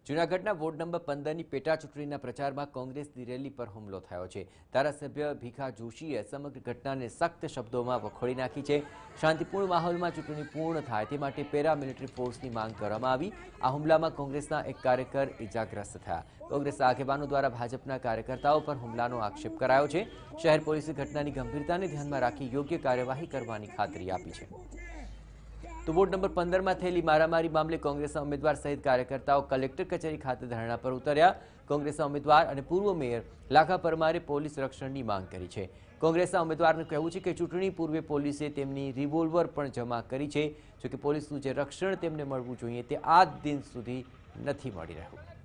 જૂનાગઢના ward number 15ની પેટા ચૂંટણીના પ્રચારમાં કોંગ્રેસની રેલી પર હુમલો થયો છે। ધારાસભ્ય ભીખા જોશીએ સમગ્ર ઘટનાને સખ્ત શબ્દોમાં વખોડી નાખી છે। શાંતિપૂર્ણ માહોલમાં ચૂંટણી પૂર્ણ થાય તે માટે પેરામિલિટરી ફોર્સની માંગ કરવામાં આવી। આ હુમલામાં કોંગ્રેસના એક કાર્યકર ઇજાગ્રસ્ત થયા। કોંગ્રેસના આગેવાનો દ્વારા ભાજપના કાર્યકર્તાઓ પર હુમલાનો આક્ષેપ કરાયો છે। શહેર પોલીસે ઘટનાની ગંભીરતાને ધ્યાનમાં રાખી યોગ્ય કાર્યવાહી કરવાની ખાતરી આપી છે। तो वोर्ड नंबर 15 में थयेली मारामारी मामले कांग्रेसना उम्मीदवार सहित कार्यकर्ताओं कलेक्टर कचेरी खाते धरना पर उतर्या। कांग्रेसना उम्मीदवार और पूर्व मेयर लाखा परमारे पोलीस रक्षणनी मांग करी है। कांग्रेसना उम्मीदवारनुं कहेवुं छे के चूंटणी पूर्वे पोलीसे तेमनी रिवोल्वर पण जमा करी है, जो कि पोलीसनुं जे रक्षण तेमने मळवुं जोईए ते आज दिन सुधी नथी मळी रह्युं।